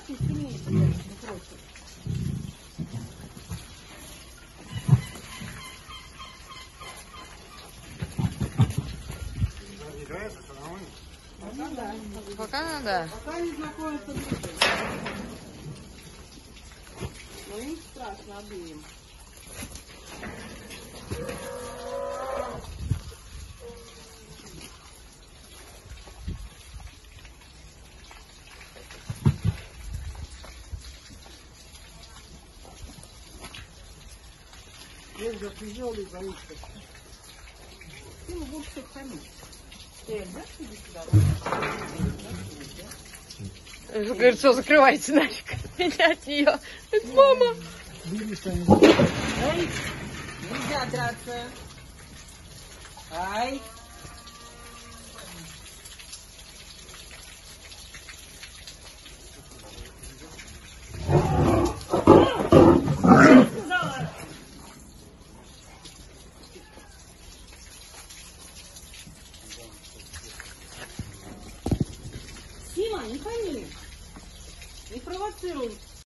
и семейство, не против. Пока да. Пока надо. Пока не знакомятся ближе. Но им страшно обеим. Я же тяжелый боится. Ты его будешь всех хамить. Ты отдашь тебе сюда? Говорит, все, закрывайте нафиг. Меня от нее. Мама. Эй, нельзя драться. Ай. Сима, не ходи. Не провоцируй.